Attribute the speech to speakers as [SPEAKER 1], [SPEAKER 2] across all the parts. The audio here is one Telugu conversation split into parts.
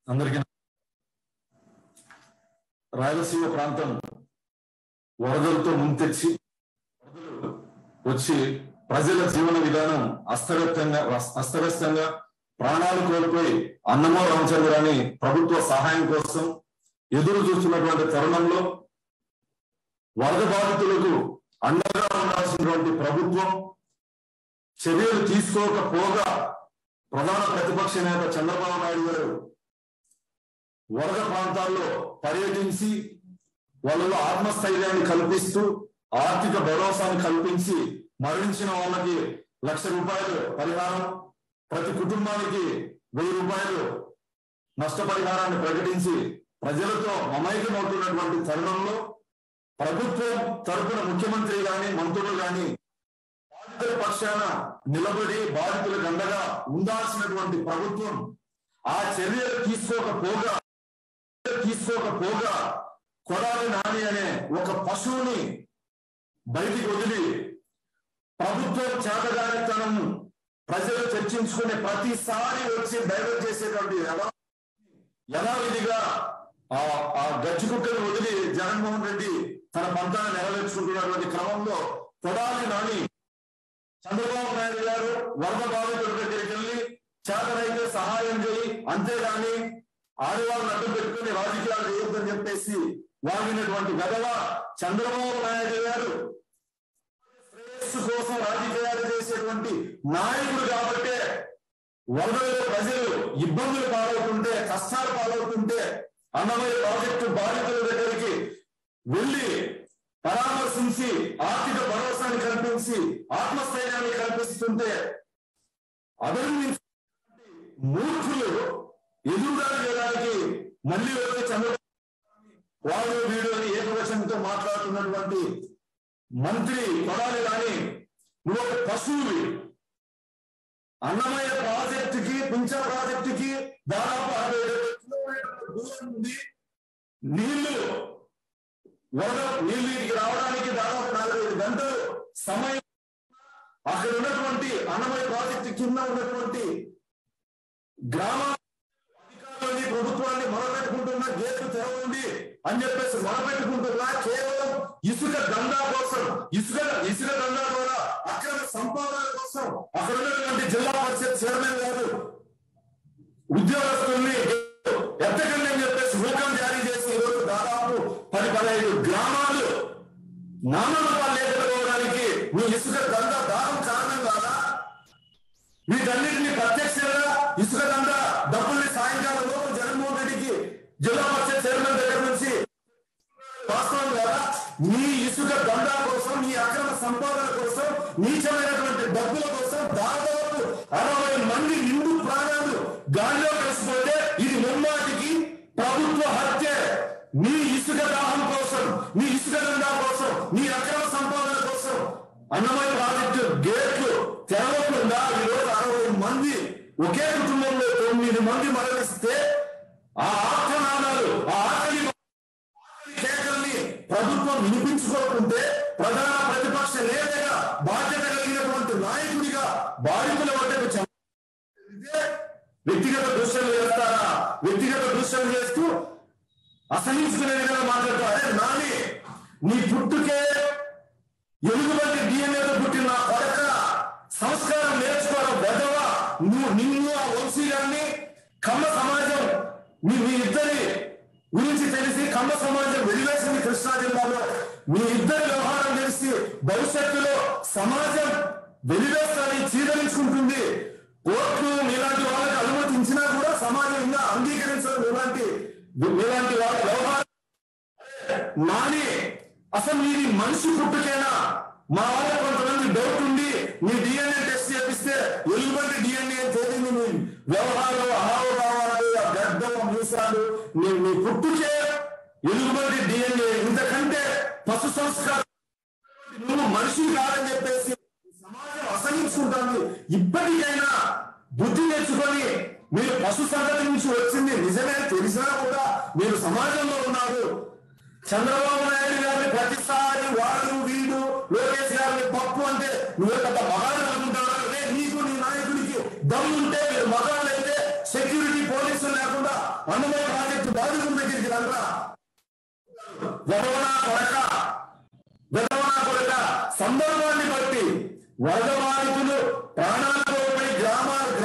[SPEAKER 1] అందరికీ రాయలసీమ ప్రాంతం వరదలతో ముంచెచ్చి వచ్చి ప్రజల జీవన విధానం అస్తవ్యస్తంగా ప్రాణాలు కోల్పోయి అన్నమో రామచంద్రాన్ని ప్రభుత్వ సహాయం కోసం ఎదురు చూస్తున్నటువంటి తరుణంలో వరద బాధితులకు అండగా ఉండాల్సినటువంటి ప్రభుత్వం చర్యలు తీసుకోకపోగా ప్రధాన ప్రతిపక్ష నేత చంద్రబాబు నాయుడు గారు వరద ప్రాంతాల్లో పర్యటించి వాళ్ళలో ఆత్మస్థైర్యాన్ని కల్పిస్తూ ఆర్థిక భరోసాను కల్పించి మరణించిన వాళ్ళకి ₹1,00,000 పరిహారం, ప్రతి కుటుంబానికి ₹1,000 నష్టపరిహారాన్ని ప్రకటించి ప్రజలతో మమైకమవుతున్నటువంటి తరుణంలో ప్రభుత్వం తరపున ముఖ్యమంత్రి గాని మంత్రులు గాని బాధితుల పక్షాన నిలబడి బాధితులకు అండగా ఉండాల్సినటువంటి ప్రభుత్వం ఆ చర్యలు తీసుకోకపోగా కొడాలి నాని అనే ఒక పశువుని బయటికి వదిలి ప్రభుత్వం చేతగానితనం ప్రజలు చర్చించుకునే ప్రతిసారి వచ్చి డైవర్ట్ చేసేటువంటి యథావిధిగా ఆ గజ్జి కుక్కను వదిలి జగన్మోహన్ రెడ్డి తన పంతాన్ని నెరవేర్చుకుంటున్నటువంటి క్రమంలో కొడాలి నాని చంద్రబాబు నాయుడు గారు వరద బాధితుల దగ్గరికి వెళ్ళి చేతనైతే సహాయం చేయి, అంతేగాని ఆడవాళ్ళని అడ్డు పెట్టుకుని రాజకీయాలు చేయొద్దని చెప్పేసి వాగినటువంటి గదవ చంద్రబాబు నాయుడు గారు శ్రేయస్సు కోసం రాజకీయాలు చేసేటువంటి నాయకుడు కాబట్టే వరదల్లో ప్రజలు ఇబ్బందులు పాలవుతుంటే, కష్టాలు పాలవుతుంటే అన్నమయ్య ప్రాజెక్టు బాధితుల దగ్గరికి వెళ్ళి పరామర్శించి ఆర్థిక భరోసాన్ని కల్పించి ఆత్మస్థైర్యాన్ని కల్పిస్తుంటే అభివృద్ధి మూర్ఖులు ఎదురుదాడి చేయడానికి మళ్ళీ వచ్చే చంద్రబాబు వాడు వీడు అని ఏకవచనంతో మాట్లాడుతున్నటువంటి మంత్రి కొడాలి నాని నువ్వు ఒక పశువువి. అన్నమయ్య ప్రాజెక్టుకి పింఛా ప్రాజెక్టుకి దాదాపు 67 కిలోమీటర్ల దూరం ఉంది. నీళ్లు ఇంటికి రావడానికి దాదాపు 45 గంటలు సమయం. అక్కడ ఉన్నటువంటి అన్నమయ్య ప్రాజెక్టు కింద ఉన్నటువంటి గ్రామ అధికారులని ప్రభుత్వాన్ని మొరపెట్టుకుంటున్నా, గేట్లు తెరవండి అని చెప్పేసి మొరపెట్టుకుంటున్నా కేవలం ఇసుక దందా కోసం, ఇసుక దందా ద్వారా అక్రమ సంపాదన కోసం అక్కడ ఉన్నటువంటి జిల్లా పరిషత్ చైర్మన్ గారు ఉద్యోగస్తుల్ని ఎత్తకండి అని చెప్పేసి హుకం జారీ చేసి ఈరోజు దాదాపు 10-15 గ్రామాలు నామరూపాలు లేకపోవడానికి మీ ఇసుక దందా దారం కారణం కాదా? వీటన్నిటిని ప్రత్యక్షంగా ఇసుక దందా డబ్బుల్ని సాయంకాలం లోపు జగన్మోహన్ రెడ్డికి జిల్లా పరిషత్ చైర్మన్ దగ్గర నుంచి వాస్తవం కదా? మీ ఇసుక దందా కోసం, మీ అక్రమ సంపాదన కోసం, నీచమైనటువంటి డబ్బుల కోసం దాదాపు 60 మంది నిండు ప్రాణాలు గాలిలో కలిసిపోతే ఇది ముమ్మాటికి ప్రభుత్వ హత్య. మీ ఇసుక దాహం కోసం, మీ ఇసుక దందా కోసం, మీ అక్రమ సంపాదన కోసం అన్నమయ్య ప్రాజెక్టు గేట్లు తెరవకుండా ఈరోజు 60 మంది ఒకే కుటుంబంలో 9 మంది మరణిస్తే ఆ ఆర్తనాదాలు, ఆ ఆకలి కేకల్ని ప్రభుత్వం వినిపించుకోకుంటే ప్రధాన ప్రతిపక్ష నేతగా బాధ్యత కలిగినటువంటి నాయకుడిగా బాధితుల వద్దకు వ్యక్తిగత దృశ్యాలు చేస్తారా? వ్యక్తిగత దృశ్యాలు చేస్తూ అసహించుకునే విధంగా మాట్లాడుతూ, అదే నాని నీ పుట్టుకే ఎలుగుబంటి డిఎన్ఏతో పుట్టిన నా కొడక సంస్కారం నేర్చుకోవడం వెదవా. నిన్ను ఆ వంశీ గారిని కమ్మ సమాజం మీ ఇద్దరి గురించి తెలిసి కమ్మ సమాజం వెలివేసింది కృష్ణా జిల్లాలో. మీ ఇద్దరి వ్యవహారం తెలిసి భవిష్యత్తులో సమాజం వెలివేస్తాన్ని చీదరించుకుంటుంది. కోర్టు మీలాంటి వాళ్ళకి అనుమతించినా కూడా సమాజం ఇంకా అంగీకరించడం మీలాంటి వాళ్ళ వ్యవహారం. నాని అసలు మీది మనిషి పుట్టుకేనా? మా వాళ్ళ కొంతమంది డౌట్ ఉండి మీ డిఎన్ఏ టెస్ట్ చేపిస్తే ఎలుగుబంటి డిఎన్ఏ తేలింది. మీ వ్యవహారం అహావభావాలు, గర్భం, మీసాలు, మీ పుట్టుకే ఎలుగుబంటి డిఎన్ఏ. ఇంతకంటే పశు సంస్కారం నువ్వు మనిషి కాదని చెప్పేసి సమాజం అసహించుకుంటుంది. ఇప్పటికైనా బుద్ధి తెచ్చుకొని మీరు పశు సంగతి నుంచి వచ్చింది నిజమే తెలిసినా కూడా మీరు సమాజంలో ఉన్నారు. చంద్రబాబు నాయుడు గారిని ప్రతిసారి వాడు వీడు లోకేష్ గారిని పప్పు అంటే నువ్వే పెద్ద మగాడు అనుకుంటావా? నీకు నీ నాయకుడికి దమ్ముంటే మీరు మగాళ్ళైతే సెక్యూరిటీ పోలీసులు లేకుండా అన్నమయ్య ప్రాజెక్టు బాధితుల దగ్గరికి రండ్రా. వెదవనా కొడక సందర్భాన్ని బట్టి వరద బాధితులు ప్రాణాలు కోల్పోయి గ్రామాలు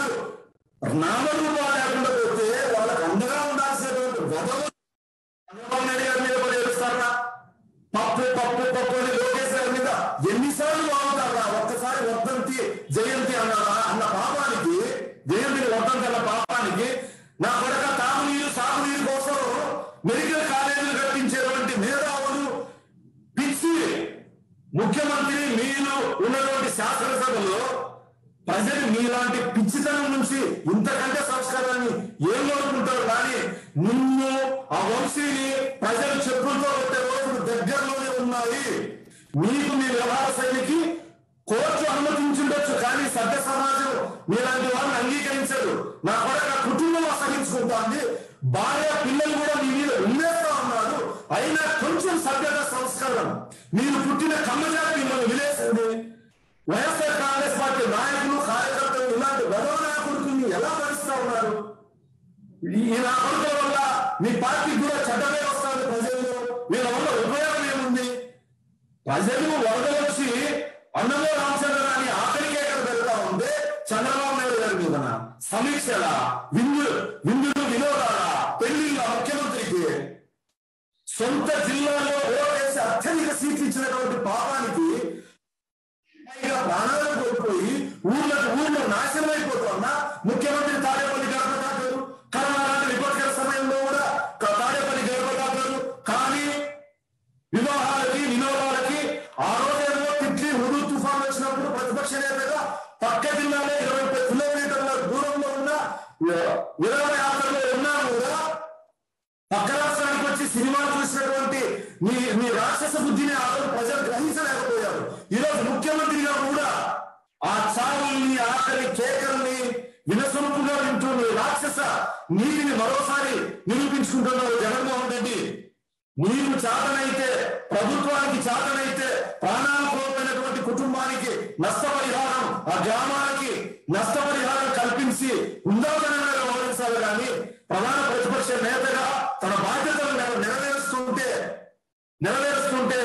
[SPEAKER 1] నామరూపాలు లేకుండా పోతే వాళ్ళకు అండగా ఉండాల్సినటువంటి చంద్రబాబు నాయుడు గారి మీద కూడా ఏడుస్తారా? పప్పు అని లోకేష్ గారి మీద ఎన్నిసార్లు బాగుంటారా? ఒక్కసారి వర్ధంతి జయంతి అన్న పాపానికి, జయంతిని వర్ధంతి అన్న పాపానికి నా కొడక తాగునీరు సాగునీరు కోసం మెడికల్ కాలేజీలు కట్టించేటువంటి మేధావులు పిచ్చి ముఖ్యమంత్రి మీరు ఉన్నటువంటి శాసనసభలో ప్రజలు మీలాంటి పిచ్చితనం నుంచి ఇంతకంటే సంస్కారాన్ని ఏం కోరుకుంటారు? కానీ నిన్ను ఆ వంశీని ప్రజలు చెప్పులతో కొట్టే రోజులు దగ్గరలోనే ఉన్నాయి. మీకు మీ వ్యవహార శైలికి కోర్టు అనుమతించుండొచ్చు, కానీ సభ్య సమాజం మీలాంటి వాళ్ళని అంగీకరించదు. నా కొడక కుటుంబం అసహించుకుంటోంది, భార్య పిల్లలు కూడా మీ మీద ఉమ్మేస్తా ఉన్నారు. అయినా కొంచెం సభ్యత సంస్కారం, మీరు పుట్టిన కమ్మజాతి మిమ్మల్ని విలేసింది. వైఎస్ఆర్ కాంగ్రెస్ పార్టీ నాయకులు కార్యకర్తలు ఇలాంటి వెధవనా కొడుకుని ఎలా భరిస్తా ఉన్నారు? ఈ నా కొడుకుల వల్ల మీ పార్టీకి కూడా చెడ్డమే వస్తుంది ప్రజల్లో. వీళ్ళ వల్ల ఉపయోగం ఏముంది? ప్రజలు వరద వచ్చి అన్నమో రామచంద్రరాని ఆఖరికి ఎక్కడ పెడతా ఉంటే చంద్రబాబు నాయుడు గారి మీద సమీక్షల విందులు వినోదాల పెళ్లిళ్ళ ముఖ్యమంత్రికి సొంత జిల్లాలో ఓటేసి అత్యధిక సీట్లు ఇచ్చినటువంటి పాపానికి ప్రాణాలు కోల్పోయి ఊళ్ళో నాశనం అయిపోతున్నా ముఖ్యమంత్రి తాడేపల్లి గడప దాటారు. కరోనా లాంటి విపత్కర సమయంలో కూడా తాడేపల్లి గడప దాటారు. కానీ వివాహాలకి వినోదాలకి ఆ రోజేమో తిట్లి హుదూ తుఫాన్ వచ్చినప్పుడు ప్రతిపక్ష నేతగా పక్క జిల్లాలో 20 కిలోమీటర్ల దూరంలో ఉన్న విరామ యాత్రలో ఉన్నా కూడా పక్క రాష్ట్రానికి వచ్చి సినిమా చూసినటువంటి మీ రాక్షస బుద్ధిని ఆ రోజు ప్రజలు గ్రహించలేకపోయారు. ఈరోజు ముఖ్యమంత్రిగా కూడా ఆ చావుల్ని ఆఖరి కేకల్ని వినసొంపుగా వింటూ రాక్షస నీతిని మరోసారి నిరూపించుకుంటున్నారు జగన్మోహన్ రెడ్డి. నీకు చేతనైతే, ప్రభుత్వానికి చేతనైతే ప్రాణాలు కోల్పోయినటువంటి కుటుంబానికి నష్టపరిహారం, ఆ గ్రామానికి నష్టపరిహారం కల్పించి ఉందాదనంగా వ్యవహరించాలి. కానీ ప్రధాన ప్రతిపక్ష నేతగా తన బాధ్యతలు నెరవేరుస్తుంటే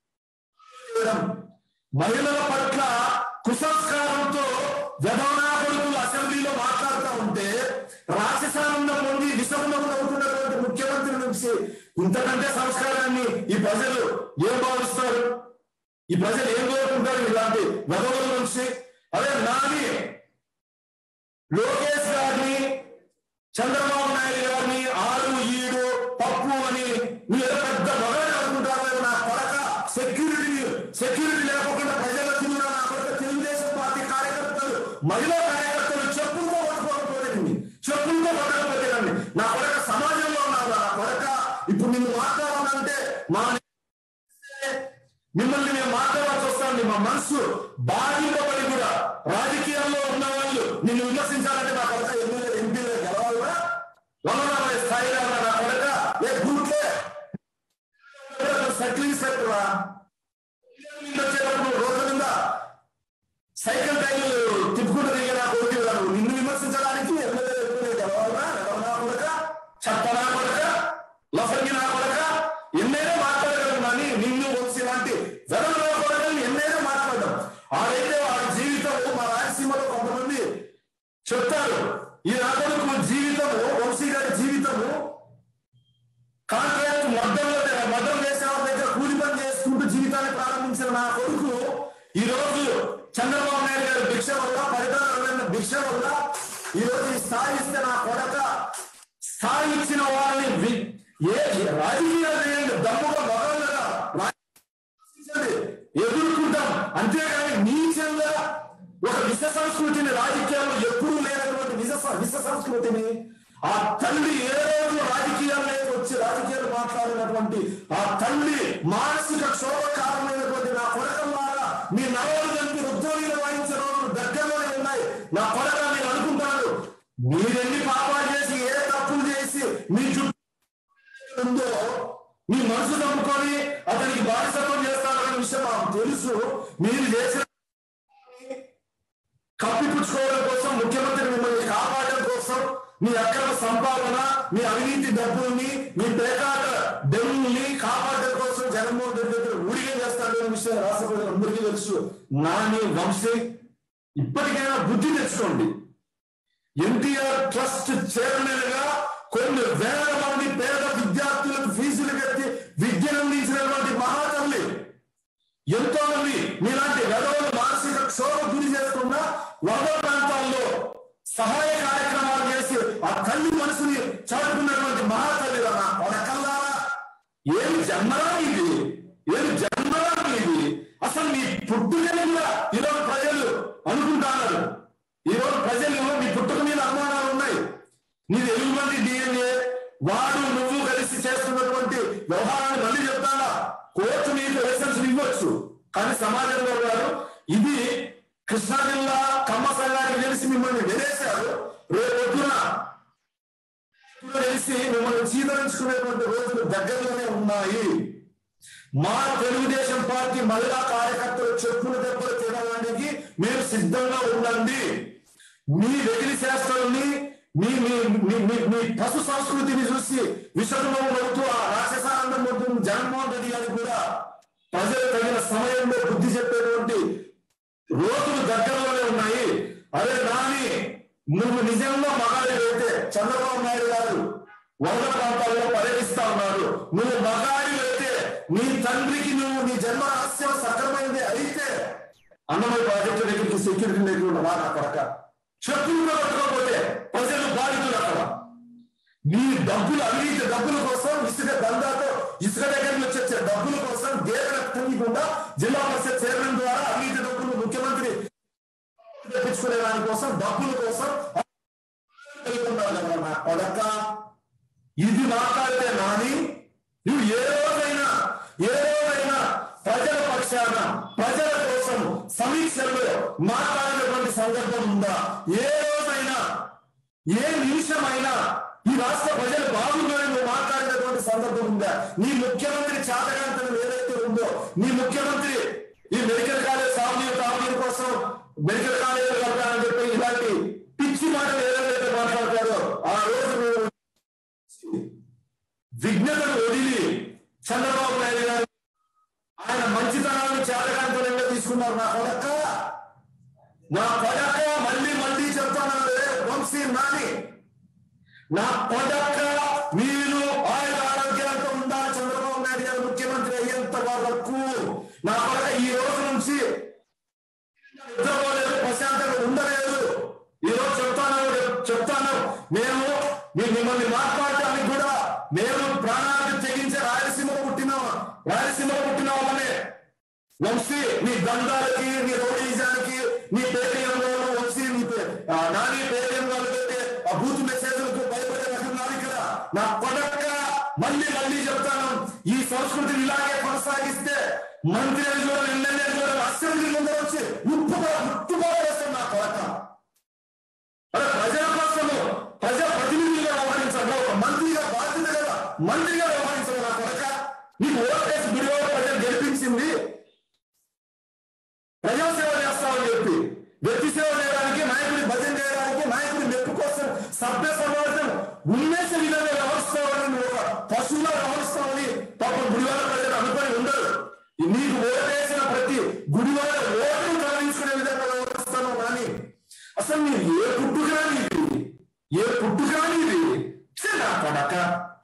[SPEAKER 1] మహిళల పట్ల కుసంస్కారంతో జగన్నా కొడుకులు అసెంబ్లీలో మాట్లాడుతూ ఉంటే రాక్షసానందం పొంది విషమంలో అవుతున్నటువంటి ముఖ్యమంత్రి నుంచి ఇంతకంటే సంస్కారాన్ని ఈ ప్రజలు ఏం భావిస్తారు? ఈ ప్రజలు ఏం కోరుకుంటారు? ఇలాంటి వెధవల నుంచి. అదే నాని లోకేష్ గారిని, చంద్రబాబు నాయుడు గారిని 6-7 పప్పు అని మీరు పెద్ద మొదలు అనుకుంటారు. నా కొడక సెక్యూరిటీ లేకుండా ప్రజల తిన్నా నా కొడక తెలుగుదేశం పార్టీ కార్యకర్తలు, మహిళా కార్యకర్తలు చెప్పులతో కొట్టకపోతేనండి నా కొడక సమాజంలో ఉన్నారు. నా కొడక ఇప్పుడు నిన్ను మాట్లాడాలంటే మిమ్మల్ని మేము మాట్లాడాల్సి వస్తాండి. మా మనసు బాధింపబడి కూడా రాజకీయాల్లో ఉన్న వాళ్ళు నిన్ను విమర్శించాలంటే నా కొడక ఎంపీలు గెలవాలా? 140 స్థాయిలో నా కొడక ఏ గుట్లే సర్టిఫికెట్రా వచ్చేటప్పుడు రోడ్ల మీద సైకిల్ టైర్లు తిప్పుకుంటూ దిగే నా కొడుకు నిన్ను విమర్శించడానికి ఎమ్మెల్యే గెలవాలా? నా కొడక చట్టనా కొడక లఫంగి నా కొడక ఎన్నైనా మాట్లాడగలరు. కానీ నిన్ను వచ్చి లాంటి జగన్ కొడకని ఎన్నైనా మాట్లాడడం. ఆడైతే వాడి జీవితం మా రాయలసీమలో కొంతమంది చెప్తారు, ఈ నా కొడుకు జీవితము, వంశీ గారి జీవితము కాంట్రాక్ట్ మద్దం చేసే వాళ్ళ దగ్గర కూలి పని చేసుకుంటూ జీవితాన్ని ప్రారంభించిన నా కొడుకు ఈ రోజు చంద్రబాబు నాయుడు గారి భిక్ష వల్ల, పరిపాలన భిక్ష వల్ల ఈ రోజు ఈ స్థాయి ఇస్తే నా కొడక స్థాయి ఇచ్చిన వాళ్ళని రాజకీయాలు చేయండి, దమ్ముగా మొదలుగా ఎదుర్కొంటాం. అంతేగాని నీచంగా ఒక విష సంస్కృతిని రాజకీయాల్లో ఎప్పుడూ లేనటువంటి విష సంస్కృతిని ఆ తల్లి ఏ రోజు రాజకీయాల్లోకి వచ్చి రాజకీయాలు మాట్లాడినటువంటి ఆ తల్లి మానసిక క్షోభ కారణమైనటువంటి నా కొడకల్లారా మీ నవలు కలిపి ఉద్యోగులు వాయించిన రోజులు దగ్గరలోనే ఉన్నాయి. నా కొడక మీరు అనుకుంటారు మీరెన్ని పాపాలు చేసి ఏ తప్పులు చేసి మీ చుట్టూ ఉందో మీ మనసు నమ్ముకొని అతనికి బానిసత్వం చేస్తారన్న విషయం మాకు తెలుసు. మీరు చేసిన కప్పిపుచ్చుకోవడం కోసం, ముఖ్యమంత్రి మిమ్మల్ని కాపాడడం కోసం మీ అక్రమ సంపాదన, మీ అవినీతి డబ్బుల్ని, మీ పేకాట డబ్బుల్ని కాపాడడం కోసం జగన్మోహన్ రెడ్డి దగ్గర ఊడిగా చేస్తాడు అనే విషయం రాష్ట్ర ప్రజలందరికీ తెలుసు. నాని, వంశీ ఇప్పటికైనా బుద్ధి తెచ్చుకోండి. ఎన్టీఆర్ ట్రస్ట్ చైర్మన్ గా కొన్ని వేల మంది పేద విద్యార్థులకు ఫీజులు కట్టి విద్యను అందించినటువంటి మహాతల్లి. ఎంతో మంది మీలాంటి వెధవలు మానసిక క్షోభ గురి చేస్తున్న వరద ప్రాంతాల్లో సహాయ కార్యక్రమాలు చేసి ఆ తల్లి మనసుని చాటుకున్నటువంటి మహాతల్లి నా కొడకల్లారా, ఏమి జన్మరా ఇది, ఏమి జన్మరా ఇది. అసలు మీ పుట్టుకని కూడా ఈరోజు ప్రజలు అనుకుంటున్నారు. ఈరోజు ప్రజలు మీ పుట్టుక మీద అనుమానాలు ఉన్నాయి. నీది ఎలుగుబంటి DNA, వాడు నువ్వు కలిసి చేస్తున్నటువంటి వ్యవహారాన్ని మళ్ళీ చెప్తాడా? కోర్టు నీకు లైసెన్స్ ఇవ్వచ్చు, కానీ సమాజంలో గారు ఇది కృష్ణా జిల్లా కమ్మ సంఘానికి తెలిసి మిమ్మల్ని వెలేశారు. రేపొద్దున తెలిసి మిమ్మల్ని చీదరించుకునేటువంటి రోజులు దగ్గరలోనే ఉన్నాయి. మా తెలుగుదేశం పార్టీ మహిళా కార్యకర్తలు చెప్పుల దెబ్బలు తినడానికి మీరు సిద్ధంగా ఉండండి. మీ వెకిలి శాస్త్రాన్ని, మీ పశు సంస్కృతిని చూసి విషమం అవుతూ ఆ రాక్షసానందం అవుతుంది జగన్మోహన్ రెడ్డి గారికి కూడా ప్రజలు తగిన సమయంలో బుద్ధి చెప్పేటువంటి రోజులు దగ్గరలోనే ఉన్నాయి. అరే నాని, నువ్వు నిజంగా మగాడివైతే చంద్రబాబు నాయుడు గారు వరద ప్రాంతాల్లో పర్యటిస్తా ఉన్నారు. నువ్వు మగాడివైతే నీ తండ్రికి నువ్వు నీ జన్మ రహస్యం సక్రమైనది అయితే అన్నమయ్య ప్రాజెక్టు దగ్గరికి సెక్యూరిటీ దగ్గర ఉన్న వారు అక్కడ చెప్పులు పట్టుకోకపోతే ప్రజలు బాధితులు. అక్కడ నీ డబ్బులు, అవినీతి డబ్బుల కోసం, ఇసుక దందాతో ఇసుక దగ్గర నుంచి వచ్చే డబ్బుల కోసం దేవన తెలియకుండా జిల్లా పరిషత్ చైర్మన్ ద్వారా అవినీతి డబ్బులు ముఖ్యమంత్రి తెప్పించుకునే దానికోసం, డబ్బుల కోసం పడక ఇది మాట్లాడితే నాని, నువ్వు ఏ రోజైనా ప్రజల పక్షాన, ప్రజల కోసం సమీక్షల్లో మాట్లాడినటువంటి సందర్భం ఉందా? ఏ రోజైనా, ఏ నిమిషమైనా ఈ రాష్ట్ర ప్రజలు బాగుందని నువ్వు మాట్లాడినటువంటి సందర్భం ఉందా? నీ ముఖ్యమంత్రి చాతకాంతరం ఏదైతే ఉందో, నీ ముఖ్యమంత్రి ఈ మెడికల్ కాలేజ్ తాగునీరు కోసం మెడికల్ కాలేజీలు కట్టాలని చెప్పి ఇలాంటి పిచ్చి మాటలు ఏదైతే మాట్లాడతారో ఆ రోజు విఘ్నతను వదిలి చంద్రబాబు నాయుడు గారు ఆయన మంచితనాన్ని చాతకాంతరంగా తీసుకున్నారు. నా కొడక మళ్ళీ చెప్తాను వంశీ నాని, నా కొడక మీరు ఆయన ఆరోగ్యాలతో ఉండాలి. చంద్రబాబు నాయుడు గారు ముఖ్యమంత్రి అయ్యేంత వరకు నా కొడక ఈ రోజు నుంచి నిద్రపోలేదు, ప్రశాంతంగా ఉండలేదు. ఈ రోజు చెప్తాను మేము మిమ్మల్ని మాట్లాడటానికి కూడా మేము ప్రాణాలకు తెగించే రాయలసీమలో పుట్టిన వాళ్ళనే. వంశీ నీ దండాలకి, నీ రౌడీజానికి, నీ పేటీఎంలో వంశీ నాని పేటీఎం వాళ్ళకైతే ఆ బూత్ మెసేజ్లకు భయపడే రకం ఇక్కడ. నా కొడక మళ్ళీ చెప్తాను, ఈ సంస్కృతిని ఇలాగే కొనసాగిస్తే మంత్రి చూడాలి, ఎమ్మెల్యే చూడాలి, అసెంబ్లీ ముందర వచ్చి ముట్టుకోవేస్తాం. నా కొడక అదే ప్రజల కోసము ప్రజా ప్రతినిధులుగా వ్యవహరించాలి, ఒక మంత్రిగా బాధ్యత కదా మంత్రిగా వ్యవహరించాలి. నా కొడక నీకు ఓటేసి గుడిలో ప్రజలు గెలిపించింది ప్రజాసేవ చేస్తామని చెప్పి, వ్యక్తి సేవ చేయడానికి, నాయకుడి భజన చేయడానికి, నాయకుడి మెప్పు కోసం సభ్య సమాజం ఉన్మేష విధంగా వ్యవహరిస్తామని, నువ్వు ఒక పశువులా వ్యవహరిస్తామని పాపం గుడివాడ ప్రజలు అనుకొని ఉండరు. నీకు ఓటేసిన ప్రతి గుడివాడ ఓటును తొలగించుకునే విధంగా వ్యవహరిస్తాను. కానీ అసలు నీకు ఏ పుట్టుకరాని ఇది నా కొడక.